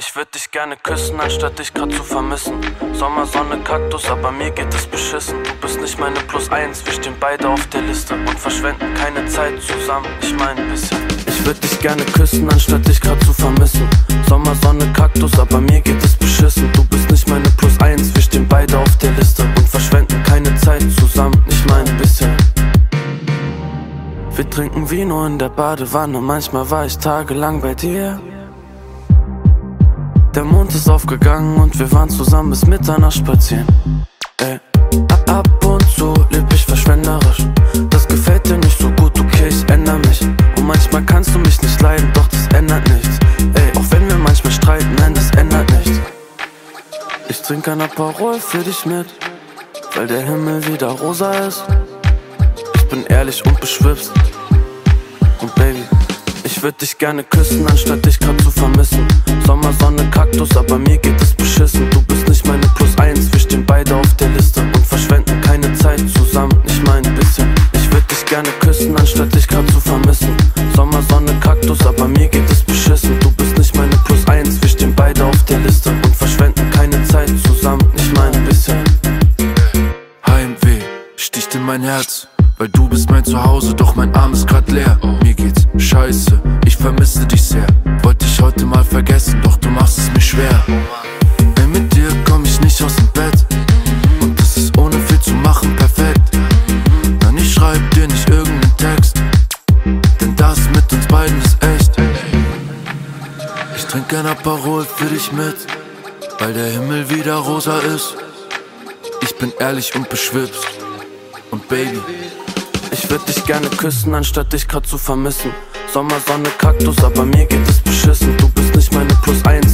Ich würd dich gerne küssen, anstatt dich grad zu vermissen. Sommersonne, Kaktus, aber mir geht es beschissen. Du bist nicht meine +1, wir stehen beide auf der Liste und verschwenden keine Zeit zusammen, ich mein ein bisschen. Ich würd dich gerne küssen, anstatt dich grad zu vermissen. Sommersonne, Kaktus, aber mir geht es beschissen. Du bist nicht meine +1, wir stehen beide auf der Liste und verschwenden keine Zeit zusammen, ich mein ein bisschen. Wir trinken Vino in der Badewanne, manchmal war ich tagelang bei dir. Der Mond ist aufgegangen und wir waren zusammen bis Mitternacht spazieren. Ey, ab und zu leb ich verschwenderisch. Das gefällt dir nicht so gut, okay, ich ändere mich. Und manchmal kannst du mich nicht leiden, doch das ändert nichts. Ey, auch wenn wir manchmal streiten, nein, das ändert nichts. Ich trinke ein Aperol für dich mit, weil der Himmel wieder rosa ist. Ich bin ehrlich und beschwipst. Und Baby, ich würd dich gerne küssen, anstatt dich grad zu vermissen. Sommersonne, Kaktus, aber mir geht es beschissen. Du bist nicht meine +1, wir stehen beide auf der Liste und verschwenden keine Zeit zusammen, ich mein ein bisschen. Ich würd dich gerne küssen, anstatt dich grad zu vermissen. Sommersonne, Kaktus, aber mir geht es beschissen. Du bist nicht meine +1, wir stehen beide auf der Liste und verschwenden keine Zeit zusammen, ich mein ein bisschen. Heimweh sticht in mein Herz, weil du bist mein Zuhause, doch mein Arm ist grad leer. Mir geht's scheiße, ich vermisse dich sehr. Wollte ich heute mal vergessen, doch du machst es mir schwer. Ey, mit dir komm ich nicht aus dem Bett und das ist ohne viel zu machen perfekt. Nein, ich schreib dir nicht irgendeinen Text, denn das mit uns beiden ist echt. Ich trinke ein Aperol für dich mit, weil der Himmel wieder rosa ist. Ich bin ehrlich und beschwipst. Und Baby, ich würd dich gerne küssen, anstatt dich grad zu vermissen. Sommersonne, Kaktus, aber mir geht es beschissen. Du bist nicht meine +1,